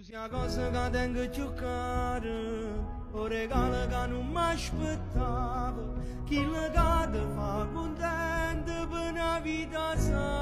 Sia cosa che tengo a giocare, un regalo che non mi aspettavo, chi le cade fa contento per una vita sana.